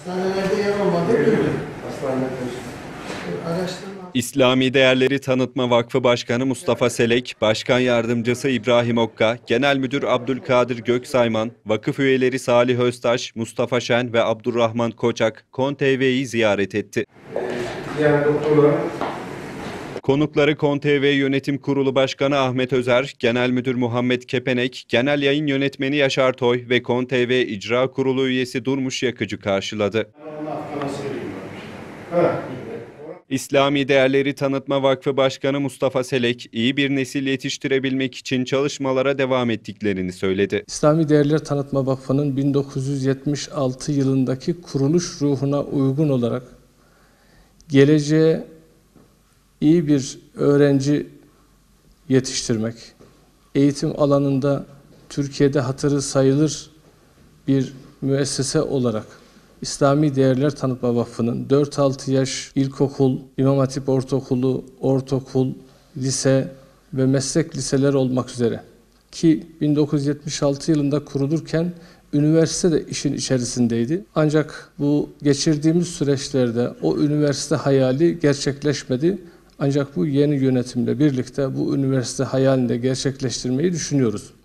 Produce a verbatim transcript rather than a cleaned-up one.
Hastanelerde yer olmadı. Hastanede. Araştırma. İslami Değerleri Tanıtma Vakfı Başkanı Mustafa Selek, Başkan Yardımcısı İbrahim Okka, Genel Müdür Abdülkadir Göksayman, vakıf üyeleri Salih Öztaş, Mustafa Şen ve Abdurrahman Koçak, Kon T V'yi ziyaret etti. Diğer doktorlar. Konukları Kon T V Yönetim Kurulu Başkanı Ahmet Özer, Genel Müdür Muhammed Kepenek, Genel Yayın Yönetmeni Yaşar Toy ve Kon T V İcra Kurulu üyesi Durmuş Yakıcı karşıladı. İslami Değerleri Tanıtma Vakfı Başkanı Mustafa Selek, iyi bir nesil yetiştirebilmek için çalışmalara devam ettiklerini söyledi. İslami Değerler Tanıtma Vakfı'nın bin dokuz yüz yetmiş altı yılındaki kuruluş ruhuna uygun olarak geleceğe iyi bir öğrenci yetiştirmek, eğitim alanında Türkiye'de hatırı sayılır bir müessese olarak İslami Değerler Tanıtma Vakfı'nın dört altı yaş ilkokul, İmam Hatip Ortaokulu, ortaokul, lise ve meslek liseler olmak üzere ki bin dokuz yüz yetmiş altı yılında kurulurken üniversite de işin içerisindeydi. Ancak bu geçirdiğimiz süreçlerde o üniversite hayali gerçekleşmedi. Ancak bu yeni yönetimle birlikte bu üniversite hayalini de gerçekleştirmeyi düşünüyoruz.